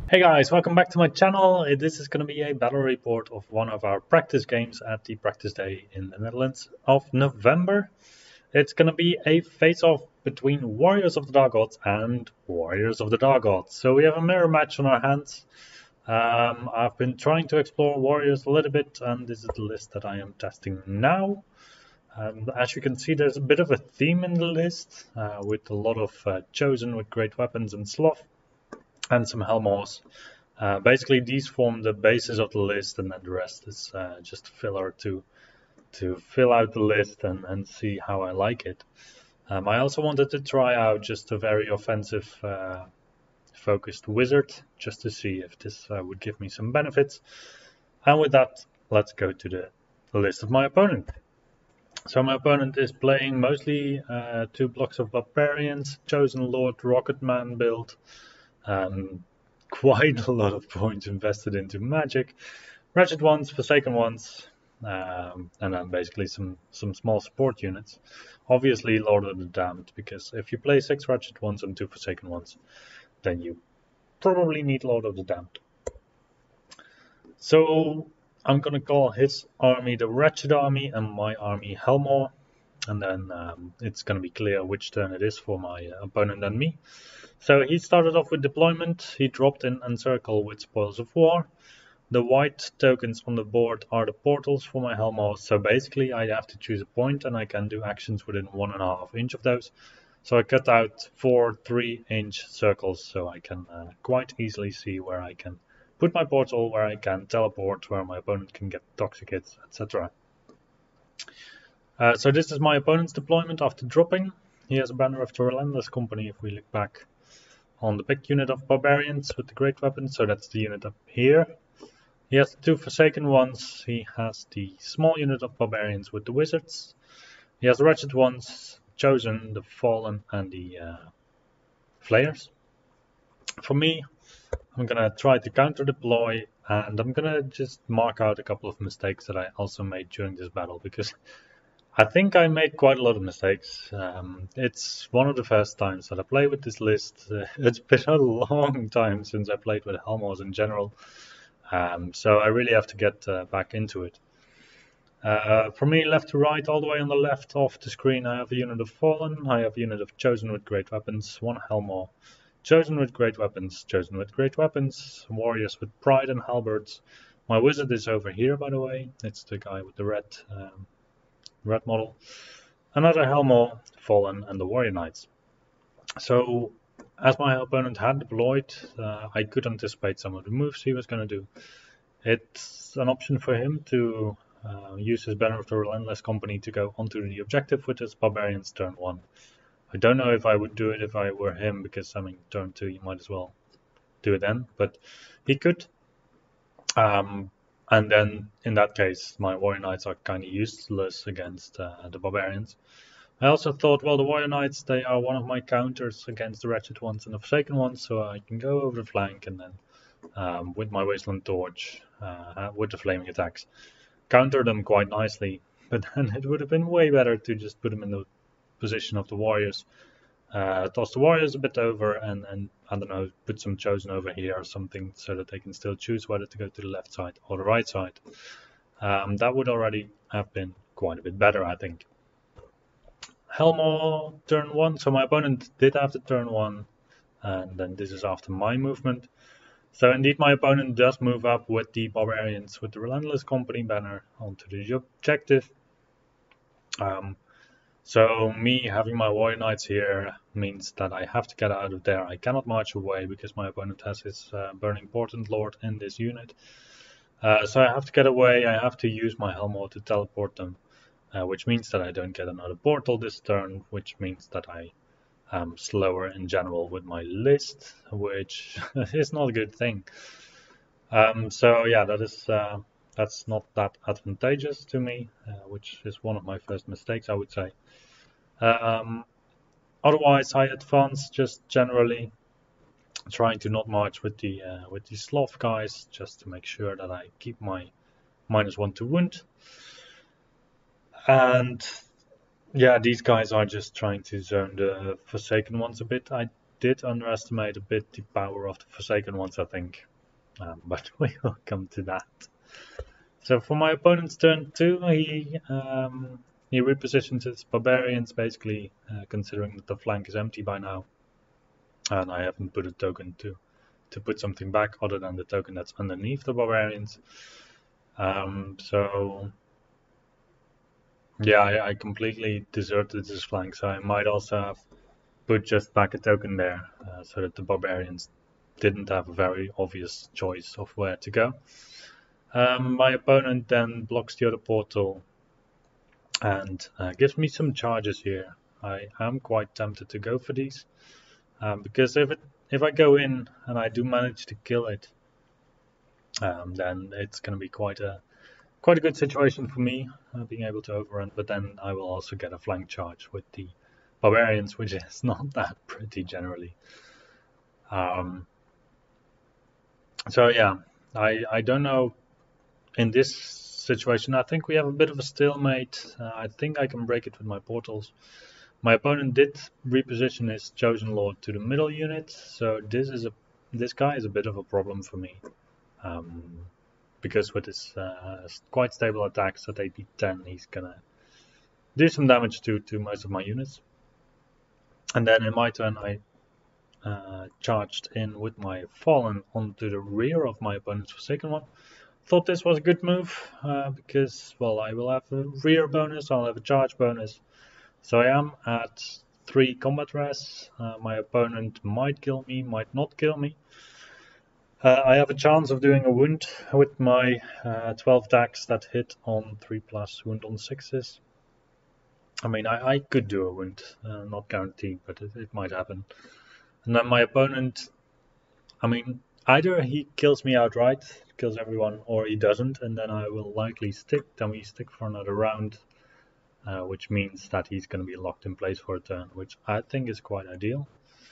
Hey guys, welcome back to my channel. This is going to be a battle report of one of our practice games at the practice day in the Netherlands of November. It's going to be a face-off between Warriors of the Dark Gods and Warriors of the Dark Gods. So we have a mirror match on our hands. I've been trying to explore Warriors a little bit, and this is the list that I am testing now. As you can see, there's a bit of a theme in the list, with a lot of Chosen with great weapons and sloth, and some hellmaws. Basically, these form the basis of the list, and then the rest is just filler to fill out the list and see how I like it. I also wanted to try out just a very offensive focused wizard, just to see if this would give me some benefits. And with that, let's go to the list of my opponent. So my opponent is playing mostly 2 blocks of barbarians, Chosen Lord, Rocketman build. Quite a lot of points invested into magic, wretched ones, forsaken ones, and then basically some small support units. Obviously Lord of the Damned, because if you play 6 wretched ones and 2 forsaken ones, then you probably need Lord of the Damned. So I'm gonna call his army the Wretched Army and my army Hellmaw, and then it's gonna be clear which turn it is for my opponent and me. So he started off with deployment. He dropped in Encircle with Spoils of War. The white tokens on the board are the portals for my hellmaws. So basically I have to choose a point and I can do actions within 1.5 inch of those. So I cut out 4 3-inch circles so I can quite easily see where I can put my portal, where I can teleport, where my opponent can get toxic hits, etc. So this is my opponent's deployment after dropping. He has a banner of the Relentless Company if we look back on the big unit of barbarians with the great weapons, so that's the unit up here. He has the 2 forsaken ones, he has the small unit of barbarians with the wizards, he has the wretched ones, Chosen, the fallen, and the flayers. For me, I'm gonna try to counter deploy, and I'm gonna just mark out a couple of mistakes that I also made during this battle, because I think I made quite a lot of mistakes. It's one of the first times that I play with this list. It's been a long time since I played with hellmaws in general, so I really have to get back into it. For me, left to right, all the way on the left of the screen, I have a unit of Fallen, I have a unit of Chosen with great weapons, 1 hellmaw, Chosen with great weapons, Chosen with great weapons, warriors with pride and halberds. My wizard is over here, by the way. It's the guy with the red model, another hellmaw, fallen, and the warrior knights. So as my opponent had deployed, I could anticipate some of the moves he was going to do. It's an option for him to use his banner of the Relentless Company to go onto the objective with his barbarians turn 1. I don't know if I would do it if I were him, because I mean turn 2 you might as well do it then, but he could. And then, in that case, my warrior knights are kind of useless against the barbarians. I also thought, well, the warrior knights, they are one of my counters against the wretched ones and the forsaken ones, so I can go over the flank and then, with my wasteland torch, with the flaming attacks, counter them quite nicely. But then it would have been way better to just put them in the position of the warriors. Toss the warriors a bit over and I don't know, put some Chosen over here or something so that they can still choose whether to go to the left side or the right side. That would already have been quite a bit better, I think. Hellmaw turn 1, so my opponent did have the turn 1, and then this is after my movement. So indeed my opponent does move up with the barbarians with the Relentless Company banner onto the objective. So me having my warrior knights here means that I have to get out of there. I cannot march away because my opponent has his burning portent lord in this unit. So I have to get away. I have to use my hellmaw to teleport them, which means that I don't get another portal this turn, which means that I am slower in general with my list, which is not a good thing. So yeah, that's not that advantageous to me, which is one of my first mistakes, I would say. Otherwise, I advance just generally, trying to not march with the sloth guys, just to make sure that I keep my -1 to wound. And yeah, these guys are just trying to zone the forsaken ones a bit. I did underestimate a bit the power of the Forsaken ones, I think. But we will come to that. So for my opponent's turn 2, he repositions his barbarians, basically considering that the flank is empty by now. And I haven't put a token to put something back other than the token that's underneath the barbarians. So yeah, I completely deserted this flank, so I might also have put just back a token there, so that the barbarians didn't have a very obvious choice of where to go. My opponent then blocks the other portal and gives me some charges here. I am quite tempted to go for these, because if I go in and I do manage to kill it, then it's going to be quite a good situation for me, being able to overrun. But then I will also get a flank charge with the barbarians, which is not that pretty generally. So yeah, I don't know. In this situation, I think we have a bit of a stalemate. I think I can break it with my portals. My opponent did reposition his Chosen Lord to the middle unit, so this guy is a bit of a problem for me. Because with his quite stable attacks at AP 10, he's gonna do some damage to most of my units. And then in my turn, I charged in with my Fallen onto the rear of my opponent's Forsaken one. Thought this was a good move, because, well, I will have a rear bonus, I'll have a charge bonus. So I am at 3 combat res. My opponent might kill me, might not kill me. I have a chance of doing a wound with my 12 attacks that hit on 3+ wound on 6s. I mean, I could do a wound, not guaranteed, but it might happen. And then my opponent, I mean, either he kills me outright, kills everyone, or he doesn't, and then I will likely stick. Then we stick for another round, which means that he's going to be locked in place for a turn, which I think is quite ideal.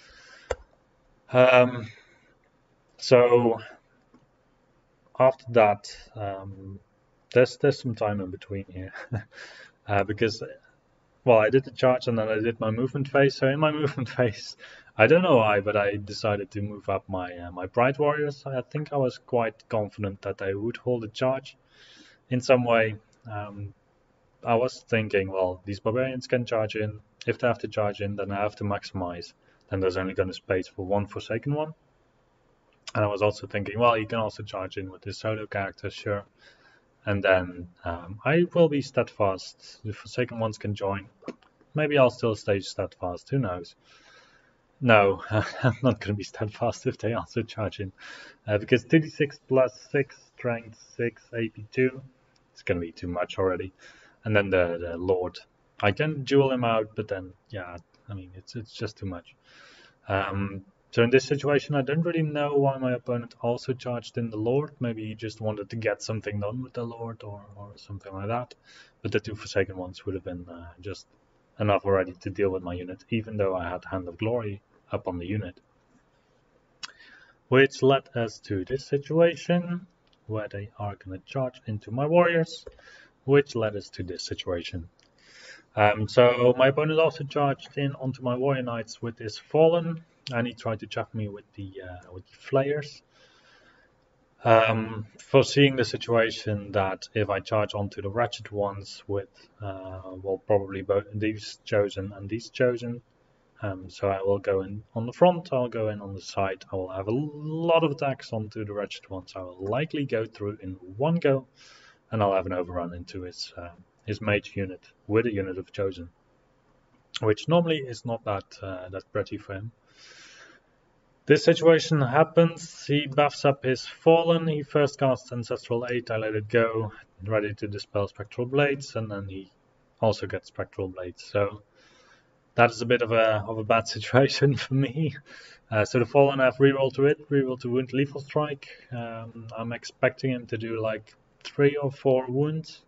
So after that, there's some time in between here, because, well, I did the charge and then I did my movement phase. So in my movement phase, I don't know why, but I decided to move up my my Bright Warriors. I think I was quite confident that they would hold a charge in some way. I was thinking, well, these barbarians can charge in. If they have to charge in, then I have to maximize. Then there's only going to space for one Forsaken one. And I was also thinking, well, you can also charge in with this solo character, sure. And then I will be steadfast. The Forsaken ones can join. Maybe I'll still stay steadfast, who knows. No, I'm not going to be steadfast if they also charge in. Because 2d6 plus 6, strength 6, AP 2, it's going to be too much already. And then the Lord, I can duel him out, but then, yeah, I mean, it's just too much. So in this situation, I don't really know why my opponent also charged in the Lord. Maybe he just wanted to get something done with the Lord or something like that. But the 2 Forsaken ones would have been just enough already to deal with my unit, even though I had Hand of Glory up on the unit. Which led us to this situation, where they are going to charge into my warriors, which led us to this situation. So my opponent also charged in onto my warrior knights with his Fallen, and he tried to chuck me with the flayers. Foreseeing the situation that if I charge onto the ratchet ones with, well, probably both these chosen and these chosen, so I will go in on the front, I'll go in on the side, I will have a lot of attacks onto the ratchet ones, I will likely go through in one go, and I'll have an overrun into his mage unit with a unit of chosen, which normally is not that pretty for him. This situation happens, he buffs up his Fallen, he first casts Ancestral 8, I let it go, ready to dispel Spectral Blades, and then he also gets Spectral Blades, so that is a bit of a bad situation for me. So the Fallen have reroll to it, reroll to wound, lethal strike. I'm expecting him to do like 3 or 4 wounds.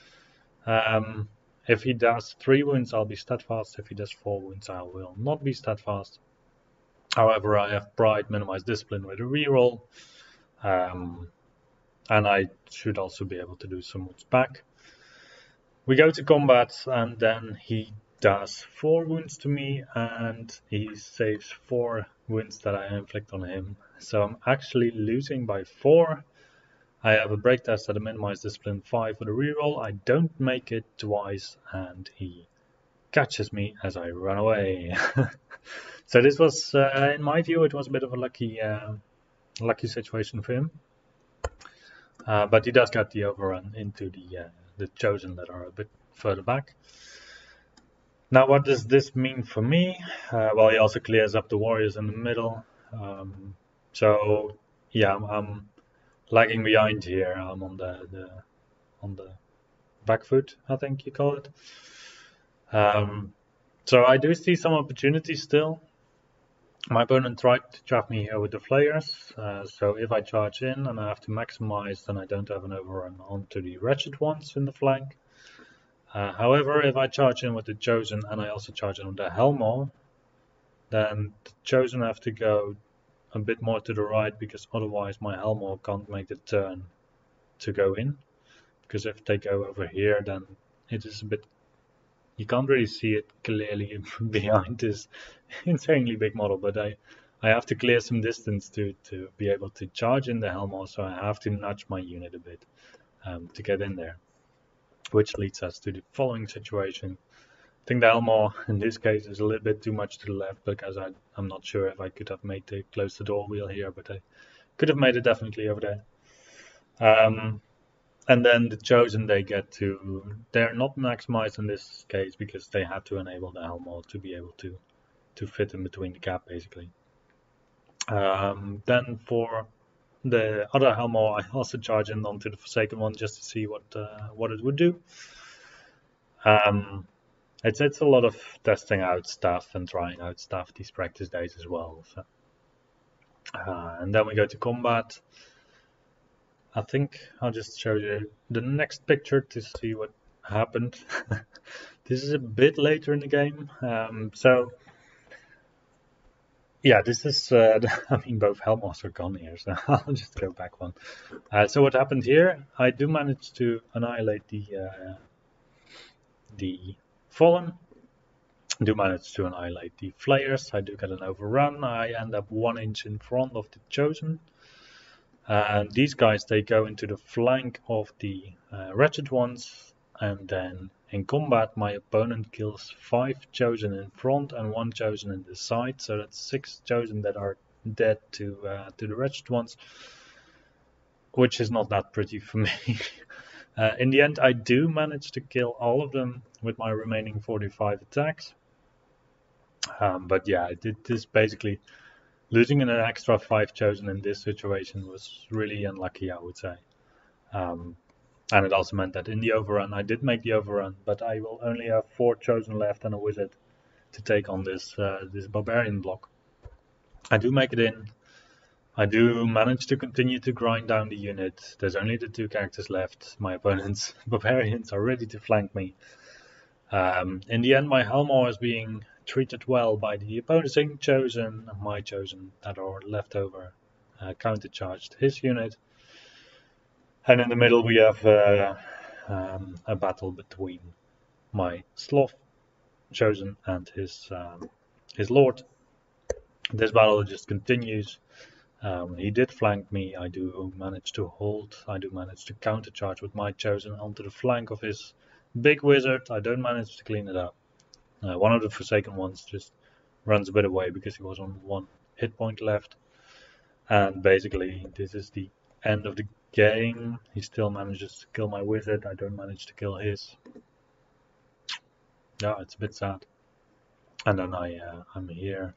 If he does 3 wounds, I'll be steadfast. If he does 4 wounds, I will not be steadfast. However, I have Pride, Minimize Discipline with a reroll, and I should also be able to do some wounds back. We go to combat, and then he does 4 wounds to me, and he saves 4 wounds that I inflict on him. So I'm actually losing by 4. I have a break test at a minimized discipline 5 for the reroll. I don't make it twice, and he catches me as I run away. So this was, in my view, it was a bit of a lucky situation for him. But he does get the overrun into the Chosen that are a bit further back. Now, what does this mean for me? Well, he also clears up the warriors in the middle. So yeah, I'm lagging behind here. I'm on the back foot, I think you call it. So I do see some opportunities still. My opponent tried to trap me here with the flayers, so if I charge in and I have to maximize, then I don't have an overrun onto the wretched ones in the flank. However, if I charge in with the Chosen and I also charge in with the hellmaw, then the Chosen have to go a bit more to the right, because otherwise my hellmaw can't make the turn to go in. Because if they go over here, then it is a bit, you can't really see it clearly behind this insanely big model, but I have to clear some distance to be able to charge in the hellmaw, so I have to nudge my unit a bit to get in there, which leads us to the following situation. I think the hellmaw in this case is a little bit too much to the left, because I'm not sure if I could have made the close the door wheel here, but I could have made it definitely over there. And then the Chosen, they're not maximized in this case because they had to enable the hellmaw to be able to fit in between the gap, basically. Then for the other hellmaw, I also charge in onto the Forsaken one just to see what it would do. It's a lot of testing out stuff and trying out stuff these practice days as well. So. And then we go to combat. I think I'll just show you the next picture to see what happened. This is a bit later in the game. So yeah, this is, I mean, both hellmaws are gone here, so I'll just go back one. So what happened here, I do manage to annihilate the Fallen. I do manage to annihilate the Flayers. I do get an overrun. I end up 1 inch in front of the Chosen. And these guys, they go into the flank of the wretched ones, and then in combat my opponent kills 5 Chosen in front and 1 Chosen in the side, so that's 6 Chosen that are dead to the wretched ones, which is not that pretty for me. In the end, I do manage to kill all of them with my remaining 45 attacks. But yeah, I did this basically. Losing an extra 5 Chosen in this situation was really unlucky, I would say. And it also meant that in the overrun, I did make the overrun, but I will only have 4 Chosen left and a wizard to take on this barbarian block. I do make it in. I do manage to continue to grind down the unit. There's only the 2 characters left. My opponent's barbarians are ready to flank me. In the end, my hellmaw is being treated well by the opposing Chosen, my Chosen that are left over countercharged his unit, and in the middle we have a battle between my Sloth Chosen and his lord. This battle just continues. He did flank me. I do manage to hold. I do manage to countercharge with my Chosen onto the flank of his big wizard. I don't manage to clean it up. One of the Forsaken ones just runs a bit away because he was on 1 hit point left. And basically, this is the end of the game. He still manages to kill my wizard. I don't manage to kill his. Yeah, it's a bit sad. And then I'm here.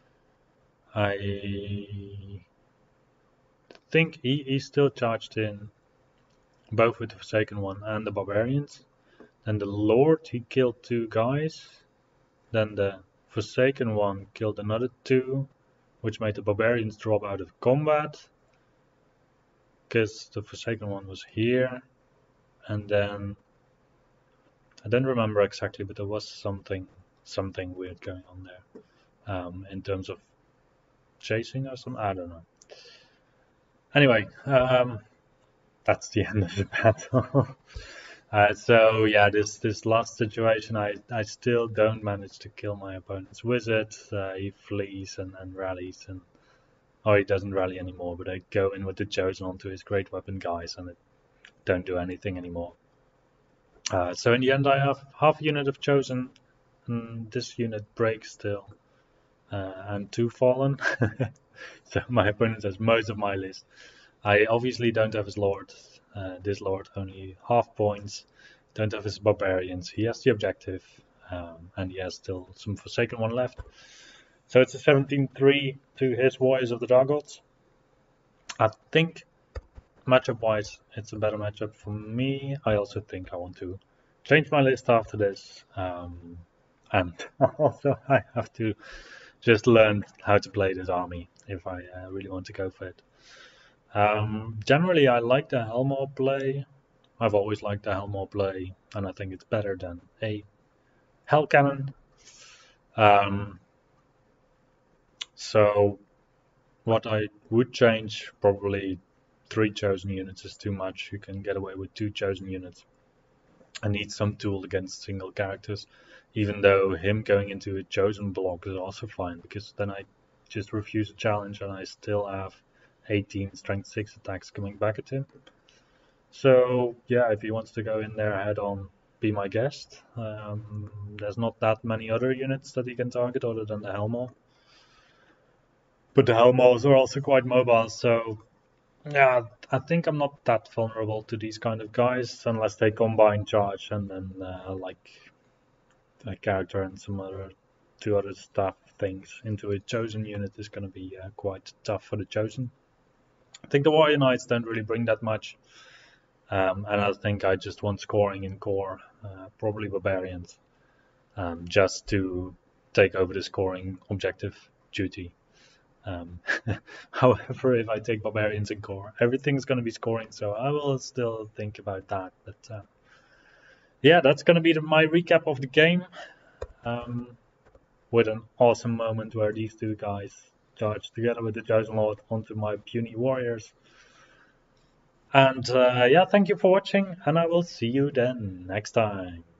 I think he still charged in, both with the Forsaken one and the Barbarians. Then the Lord, he killed 2 guys. Then the Forsaken one killed another 2, which made the Barbarians drop out of combat, because the Forsaken one was here. And then I don't remember exactly, but there was something weird going on there, in terms of chasing or something. I don't know. Anyway, that's the end of the battle. So yeah, this last situation, I still don't manage to kill my opponent's wizard. He flees and rallies, and or he doesn't rally anymore. But I go in with the chosen onto his great weapon guys, and it don't do anything anymore. So in the end, I have half a unit of chosen, and this unit breaks still, and 2 fallen. So my opponent has most of my list. I obviously don't have his lord. This lord only half points. Don't have his barbarians. He has the objective, and he has still some Forsaken one left. So it's a 17-3 to his Warriors of the Dark Gods. I think matchup-wise, it's a better matchup for me. I also think I want to change my list after this, and also I have to just learn how to play this army if I really want to go for it. Generally, I like the hellmaw play. I've always liked the hellmaw play, and I think it's better than a hell cannon. So what I would change, probably 3 chosen units is too much. You can get away with 2 chosen units. I need some tool against single characters, even though him going into a chosen block is also fine, because then I just refuse a challenge and I still have 18 strength 6 attacks coming back at him. So yeah, if he wants to go in there head on, be my guest. There's not that many other units that he can target other than the hellmaw. But the hellmaws are also quite mobile, so yeah, I think I'm not that vulnerable to these kind of guys unless they combine charge and then like a character and some other 2 other stuff things into a chosen unit is going to be quite tough for the chosen. I think the warrior knights don't really bring that much, and I think I just want scoring in core, probably barbarians, just to take over the scoring objective duty. However, if I take barbarians in core, everything's going to be scoring, so I will still think about that. But yeah, that's going to be my recap of the game, with an awesome moment where these 2 guys charge together with the Chosen Lord onto my puny warriors. And yeah, thank you for watching, and I will see you then next time.